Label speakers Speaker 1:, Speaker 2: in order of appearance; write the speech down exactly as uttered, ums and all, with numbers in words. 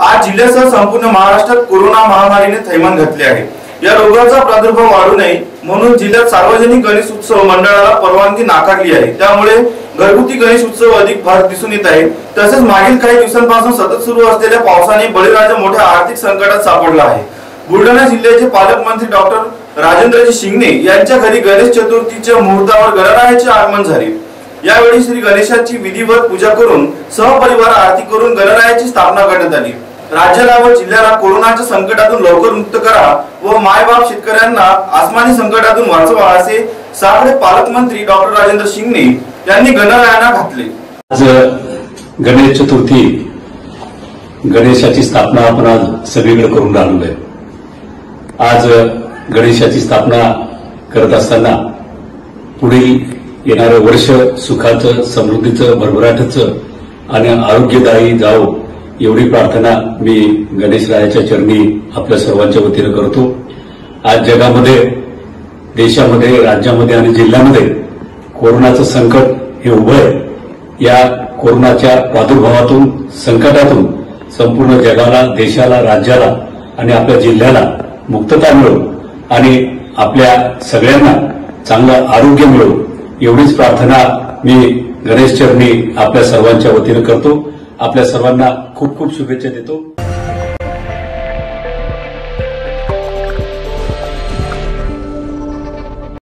Speaker 1: आज जिल्ह्यासह संपूर्ण महाराष्ट्रात कोरोना महामारीने थैमान घातले आहे। या रोगाचा प्रादुर्भाव वाढू नये म्हणून जिल्ह्यात सार्वजनिक गणेश उत्सव मंडळाला परवानगी नाकारली आहे। त्यामुळे घरगुती गणेश उत्सव अधिक फार दिसून येत आहे। तसेच मागील काही दिवसांपासून सतत सुरू असलेल्या पावसाने बळीराजा मोठ्या आर्थिक संकटात सापडला आहे। बुलढाणा जिल्ह्याचे पालकमंत्री डॉक्टर राजेंद्रजी शिंगणे यांच्या घरी गणेश चतुर्थीच्या मुहूर्तावर गणरायाचे आगमन झाले। यावेळी श्री गणेशाची विधिवत पूजा करून सहपरिवार आरती करून गणरायाची स्थापना करण्यात आली। राज्याला व जिल्ह्याला कोरोनाच्या संकटातून लवकर मुक्त करा व मायबाप शेतकऱ्यांना आसमानी संकटातून वाचवा असे साकडे पालकमंत्री डॉक्टर राजेंद्र शिंगणे यांनी गणरायांना घातले।
Speaker 2: आज गणेश चतुर्थी, गणेशाची स्थापना आपण आज सगळीकडे करून राहिलो आहे। आज गणेशाची स्थापना करत असताना पुढील येणारे वर्ष सुखाचं, समृद्धीचं, भरभराटाचं आणि आरोग्यदायी जावो एवढी प्रार्थना मी गणेशरायाच्या चरणी आपल्या सर्वांच्या वतीने करतो। आज जगामध्ये, देशामध्ये, राज्यामध्ये आणि जिल्ह्यामध्ये कोरोनाचं संकट हे उभं आहे। या कोरोनाच्या प्रादुर्भावातून, संकटातून संपूर्ण जगाला, देशाला, राज्याला आणि आपल्या जिल्ह्याला मुक्तता मिळो आणि आपल्या सगळ्यांना चांगलं आरोग्य मिळो एवढीच प्रार्थना मी गणेश चरणी आपल्या सर्वांच्या वतीने करतो। आपल्या सर्वांना खूप खूप शुभेच्छा देतो।